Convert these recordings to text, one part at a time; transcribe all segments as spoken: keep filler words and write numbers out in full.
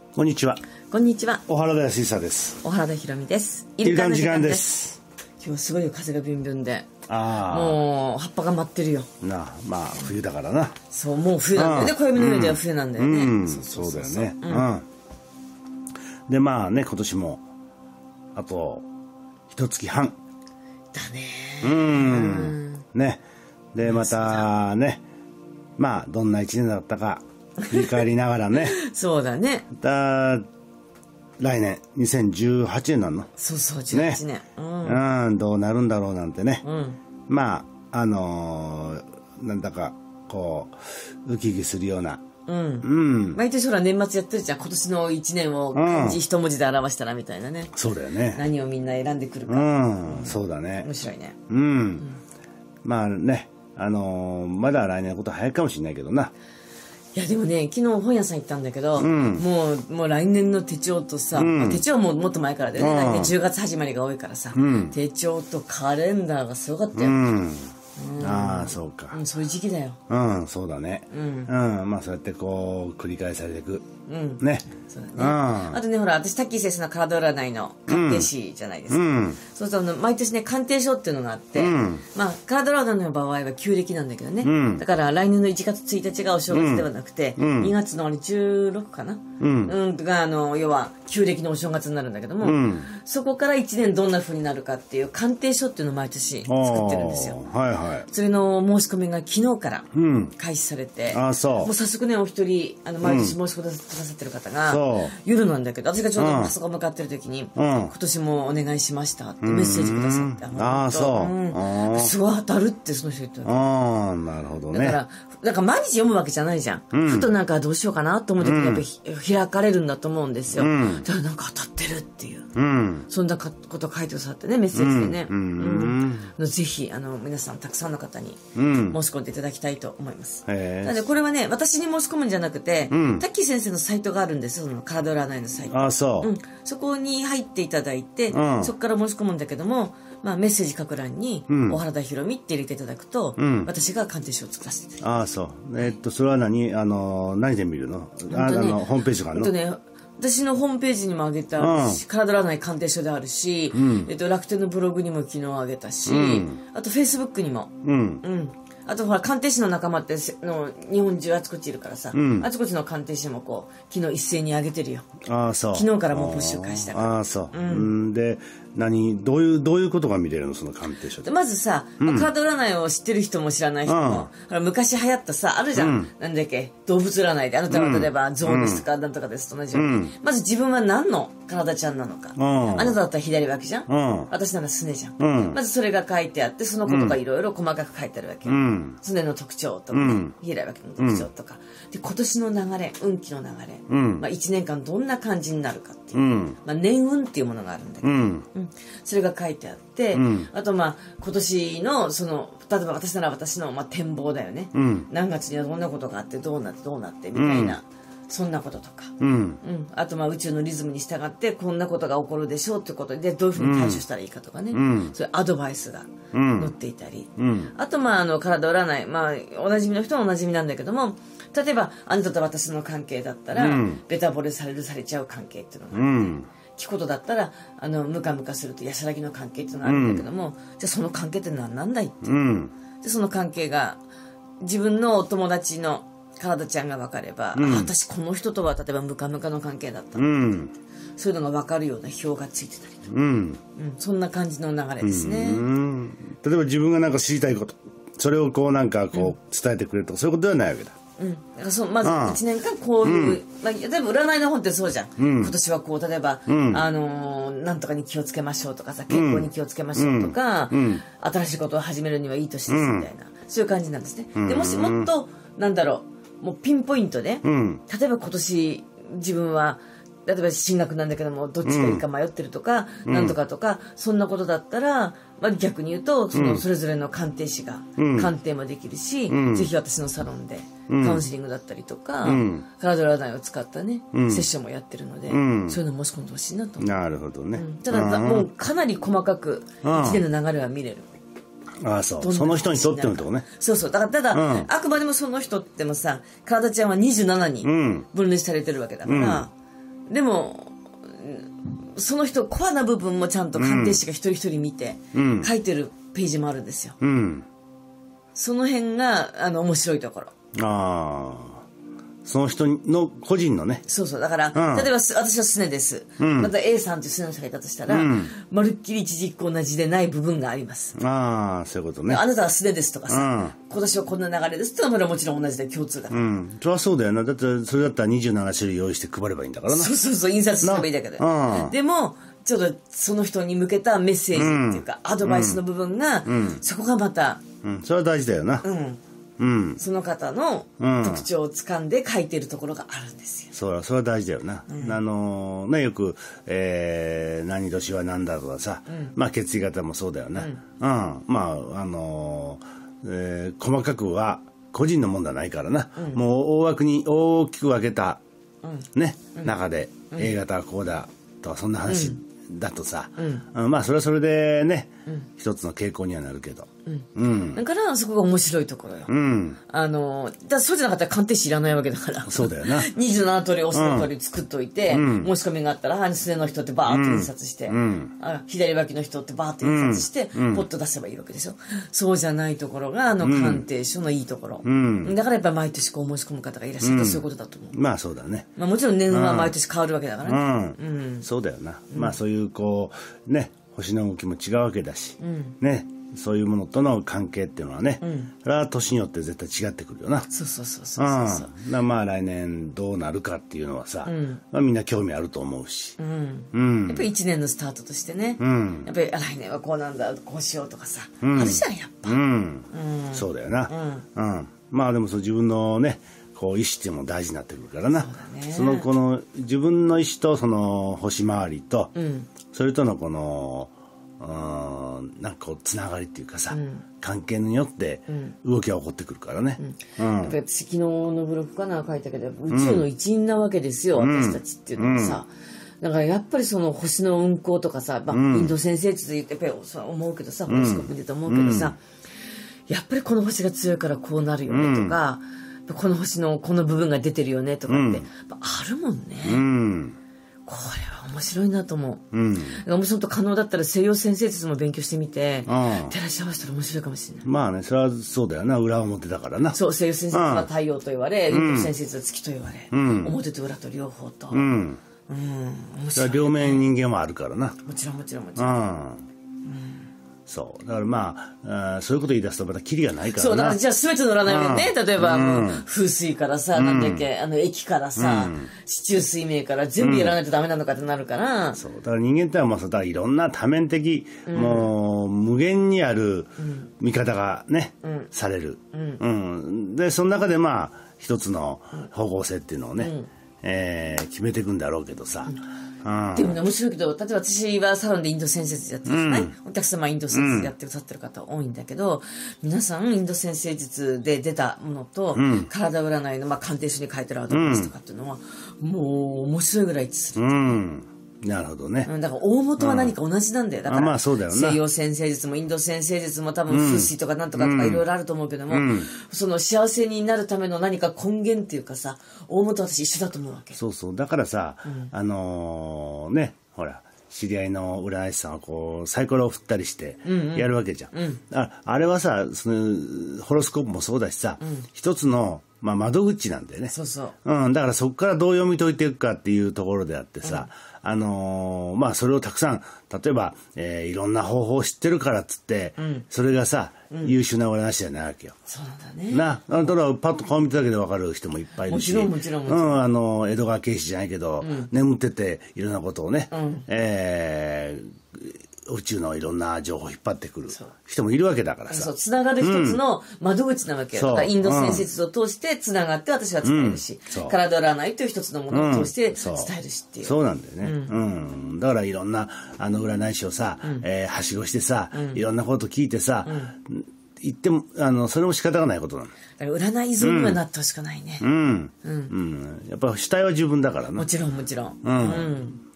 こんにちは。 こんにちは。 小原田康久です。 小原田博美です。 イルカの時間です。 今日すごい風がビュンビュンで、 あもう葉っぱが舞ってるよ。 なあ、まあ冬だからな。 そう、もう冬なんだよね。暦の上では冬なんだよね。 うん、 そうそうだよね。うん。でまあね、今年もあと一月半だね。 うん。ね。でまたね、まあどんな一年だったか振り返りながらね。 そうだね。 だ来年にせんじゅうはちねんなの。 そうそう、じゅうはちねん、 ね、うん、うん、どうなるんだろうなんてね、 うん、 まああのー、なんだかこうウキウキするような、 うん、 うん、 毎年ほら年末やってるじゃん。今年のいちねんを漢字一文字で表したらみたいなね、 うん、そうだよね。 何をみんな選んでくるか、 うん、うん、そうだね。 面白いね。 うん、うん、まあね、あのー、まだ来年のことは早いかもしれないけどな。 いやでもね、昨日本屋さん行ったんだけど、うん、もうもう来年の手帳とさ、うん、手帳ももっと前からでね、うん、来年じゅうがつ始まりが多いからさ、うん、手帳とカレンダーがすごかったよ。うんうん、ああそうか、 うん、そういう時期だよ。 うんそうだね。うん、うん、まあそうやってこう繰り返されていく、うん、ね。 そうだね。うん、あとねほら、私タッキー先生の体占いの鑑定士じゃないですか。うん、そうすると毎年ね鑑定書っていうのがあって、うん、まあ体占いの場合は旧暦なんだけどね、うん、だから来年のいちがつついたちがお正月ではなくて、うん、にがつのじゅうろくかな、うんうん、があの要は旧暦のお正月になるんだけども、うん、そこからいちねんどんな風になるかっていう鑑定書っていうのを毎年作ってるんですよ。はいはい。それの申し込みが昨日から開始されて、うん、あそうもう早速ねお一人あの毎年申し込んでくださってる方が、うん、夜なんだけど私がちょうどパソコン向かってる時に、うん、今年もお願いしましたってメッセージくださって、うん、ああそう、うん、すごい当たるってその人言ってる。 ああなるほどね。 だからだから毎日読むわけじゃないじゃん、うん、ふとなんかどうしようかなと思う時にやっぱり開かれるんだと思うんですよ、うん、だからなんか当たってるっていう、うん、そんなこと書いてくださってねメッセージでね、うんうん、ぜひあの皆さんたくさんの方に申し込んでいただきたいと思います、うん、なのでこれはね私に申し込むんじゃなくて、うん、タッキー先生のサイトがあるんですよ、その体占いのサイト。 あそう、うん、 そこに入っていただいて、うん、そこから申し込むんだけども、まあ、メッセージ書く欄に、うん、小原田博美って入れていただくと、うん、私が鑑定書を作らせていただきます。 ああそう、えー、っとそれは何あの何で見るの？あ、ね、あのホームページがあるの？ ね、私のホームページにも上げた、うん、体占い鑑定書であるし、うん、えっと、楽天のブログにも昨日上げたし、うん、あとフェイスブックにも、うんうん、あとほら鑑定士の仲間っての日本中あちこちいるからさ、うん、あちこちの鑑定士もこう昨日一斉に上げてるよ。 あそう昨日からもう募集開始だから。 あそう、うん、で何どういうどういうことが見れるのその鑑定書って。 まずさ、うん、カード占いを知ってる人も知らない人も、うん、昔流行ったさあるじゃん、うん、なんだっけ動物占いであなたは例えば象ですとかなんとかですと同じように、うん、まず自分は何の体ちゃんなのか、うん、あなただったら左脇じゃん、うん、私ならすねじゃん、うん、まずそれが書いてあってそのことがいろいろ細かく書いてあるわけよ、うん、すねの特徴とか、ね、うん、左脇の特徴とか、うん、で今年の流れ運気の流れ、うんまあ、いちねんかんどんな感じになるかっていう、うんまあ、年運っていうものがあるんだけど、うんうん、それが書いてあって、うん、あとまあ今年のその例えば私なら私のまあ展望だよね、うん、何月にはどんなことがあってどうなってどうなってみたいな、うん、そんなこととか、うんうん、あとまあ宇宙のリズムに従ってこんなことが起こるでしょうということでどういうふうに対処したらいいかとかね、うん、そういうアドバイスが載っていたり、うん、あとまああの体占い、まあ、おなじみの人はおなじみなんだけども例えばあなたと私の関係だったら、うん、ベタ惚れされるされちゃう関係っていうのがあって、うん聞くことだったらあのムカムカすると安らぎの関係っていうのがあるんだけども、うん、じゃあその関係って何なんだいって、うん、でその関係が自分のお友達の体ちゃんが分かれば、うん、私この人とは例えばムカムカの関係だった、うん、そういうのが分かるような表がついてたりとか、うんうん、そんな感じの流れですね、うん、 例えば自分が何か知りたいことそれをこうなんかこう伝えてくれるとか、うん、そういうことではないわけだ。 うん、だからそうまずいちねんかんこういう、うんまあ、例えば占いの本ってそうじゃん、うん、今年はこう例えば、うんあのー、なんとかに気をつけましょうとかさ健康に気をつけましょうとか、うん、新しいことを始めるにはいい年ですみたいな、うん、そういう感じなんですね、うん、でもしもっとなんだろうもうピンポイントで、うん、例えば今年自分は例えば進学なんだけどもどっちがいいか迷ってるとか、うん、なんとかとかそんなことだったら、まあ、逆に言うとそのそれぞれの鑑定士が鑑定もできるし、うん、ぜひ私のサロンでカウンセリングだったりとか、うん、体占いを使ったね、うん、セッションもやってるので、うん、そういうの申し込んでほしいなと思う。 なるほどね、うん、 ただもうかなり細かくいちねんの流れは見れる。 ああそうその人にとってのとこね。 そうそうだからただ、うん、あくまでもその人ってもさ体ちゃんはにじゅうななに分類されてるわけだから、うんでもその人コアな部分もちゃんと鑑定士が一人一人見て書いてるページもあるんですよ、うん、その辺があの面白いところ。 ああ、その人の個人のね。 そうそう。だから、うん、例えば私はスネです。うん、また A さんというスネの人がいたとしたら、うん、まるっきり一字一句同じでない部分があります。 ああ、そういうことね。 あなたはスネですとかさ、うん、今年はこんな流れですってのはもちろん同じで共通だから。 うん。それはそうだよな。だってそれだったらにじゅうなな種類用意して配ればいいんだからな。 そうそうそう、印刷すればいいだけで。でも、ちょっとその人に向けたメッセージっていうか、うん、アドバイスの部分が、うん、そこがまた、 うん、それは大事だよな。うんうん、その方の特徴を掴んで書いてるところがあるんですよ。 そうだ、それは大事だよな。うん、あのね、よく、えー、何年は何だとかさ、うん、まあ血液型もそうだよな。うん、うん、まああのーえー、細かくは個人のもんではないからな。うん、もう大枠に大きく分けた、うん、ね、うん、中で A 型はこうだとかそんな話だとさ、うん、まあそれはそれでね、うん、一つの傾向にはなるけど。うんうん、だからそこが面白いところよ、うん、あのだそうじゃなかったら鑑定士いらないわけだから。 そうだよな。 にじゅうなな通り押す通り作っといて、うん、申し込みがあったらスネの人ってバーッと印刷して、うん、あ左脇の人ってバーッと印刷して、うん、ポッと出せばいいわけでしょ。そうじゃないところがあの鑑定書のいいところ、うん、だからやっぱり毎年こう申し込む方がいらっしゃると、そういうことだと思う。 まあそうだね、 まあ、もちろん年は毎年変わるわけだからね、 うんうん、そうだよな、まあそういうこうね星の動きも違うわけだし、うん、ね、そういうものとの関係っていうのはね、うん、それは年によって絶対違ってくるよな。 そうそうそうそうそう、 うん、まあ来年どうなるかっていうのはさ、うん、まあ、みんな興味あると思うし、うんうん、やっぱりいちねんのスタートとしてね、うん、やっぱり来年はこうなんだこうしようとかさ、うん、あるじゃんやっぱ、うんうん、 そうだよな、うんうん、まあでもそう自分のねこう意思っていうのも大事になってくるからな。 そ, ね、そのこの自分の意思とその星回りと、うん、それとのこのうんなんかこうつながりっていうかさ、うん、関係によって動きが起こってくるからね、 うんうん、やっぱり私昨日のブログかな書いたけど宇宙の一員なわけですよ、うん、私たちっていうのはさ、うん、だからやっぱりその星の運行とかさ、まあ、インド先生って言ってやっぱり思うけどさ、ホロスコープでと思うけどさ、うん、やっぱりこの星が強いからこうなるよねとか、うん、この星のこの部分が出てるよねとかって、うん、あるもんね、うん、これは面白いなと思う、うん、もし本当可能だったら西洋先生術も勉強してみて照らし合わせたら面白いかもしれない。 まあね、それはそうだよな、裏表だからな。 そう、西洋先生術は太陽と言われ、インド先生術は月と言われ、うん、表と裏と両方と、うんうん、面白いね、両面人間はあるからな。 もちろんもちろんもちろん、うん、 そうだからまあ、あそういうこと言い出すとまたキリがないからな。 そうだからじゃあ全ての占いをね、例えば、うん、風水からさ、うん、なんだっけあの駅からさ、うん、地中水明から全部やらないとダメなのかってなるから、うん、そうだから人間ってのはもうさ、だからいろんな多面的、うん、もう無限にある見方がね、うん、される、うんうん、でその中でまあ一つの方向性っていうのをね、うんえー、決めていくんだろうけどさ、うんうん、でもね面白いけど、例えば私はサロンでインド先生術やってるじゃない、うん、お客様インド先生術やってる、うん、立ってる方多いんだけど、皆さんインド先生術で出たものと、うん、体占いの、まあ、鑑定書に書いてるアドバイスとかっていうのは、うん、もう面白いぐらい一致する、うんなるほどね。 だから大元は何か同じなんだよ。だから、 まあそうだよな、 西洋先生術もインド先生術も多分風水とかなんとかとかいろいろあると思うけども、うん、その幸せになるための何か根源っていうかさ、大元は私一緒だと思うわけ。 そうそう。だからさ、うん、あのー、ね、ほら、知り合いの占い師さんはこうサイコロを振ったりしてやるわけじゃん。うんうん、あ, あれはさ、そのホロスコープもそうだしさ、うん、一つのまあ窓口なんだよね。 そうそう。 うん、だからそこからどう読み解いていくかっていうところであってさ、うん、あのー、まあそれをたくさん、例えば、えー、いろんな方法を知ってるからっつって、うん、それがさ、うん、優秀な占い師じゃないわけよ。 そうなんだね。 な、あただパッと顔見ただけで分かる人もいっぱいいるし。 もちろんもちろんもちろん。 うん、あの、江戸川慶史じゃないけど、うん、眠ってていろんなことをね、うん、えー、宇宙のいろんな情報を引っ張ってくる人もいるわけだからさ。 そう、つながる一つの窓口なわけよ。うん、だからインド先生術を通してつながって私は伝えるし、うん、体占いという一つのものを通して伝えるしっていう。 うん、そう、そうなんだよね。うん。うん、だからいろんなあの占い師をさ、うん、えー、はしごしてさ、うん、いろんなこと聞いてさ、うん言ってもあのそれも仕方がないことなの。 だから占い依存にはなってほしくないね。 うん、うんうん、やっぱり主体は自分だからな。 もちろんもちろん。 うん、うん、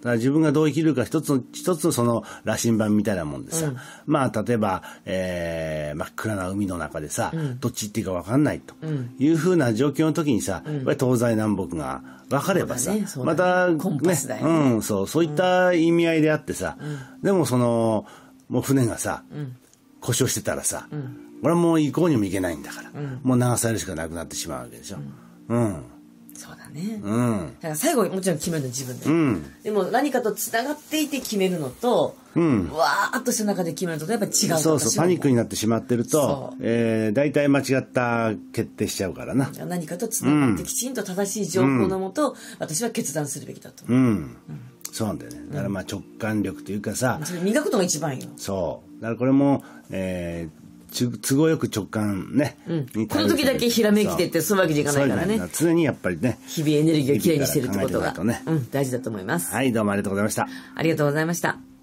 から自分がどう生きるか一つの、一つのその羅針盤みたいなもんでさ、うん、まあ例えば、えー、真っ暗な海の中でさ、うん、どっち行っていいか分かんないというふうな状況の時にさ、うん、やっぱり東西南北が分かればさ、ねね、またね、ね、うん、そう、そういった意味合いであってさ、うん、でもその、もう船がさ、うん、故障してたらさ、うん、これはもう行こうにも行けないんだから、うん、もう流されるしかなくなってしまうわけでしょ。うん。うん、 そうだね。 うん。 だから最後もちろん決めるの自分で。うん。でも何かと繋がっていて決めるのと、うん。わーっとした中で決めるのとやっぱり違う。 そうそう、パニックになってしまってると、えー、大体間違った決定しちゃうからな。 何かと繋がってきちんと正しい情報のもと、うん、私は決断するべきだと。 うん。うん、そうなんだよね。だからまあ直感力というかさ。 それ磨くのが一番よ。 そう。だからこれも、えー、都合よく直感ね、 うん、この時だけひらめきてってそういうわけにいかないからね。 常にやっぱりね、 日々エネルギーをきれいにしてるってことが、ね、うん、大事だと思います。 はい、どうもありがとうございました。 ありがとうございました。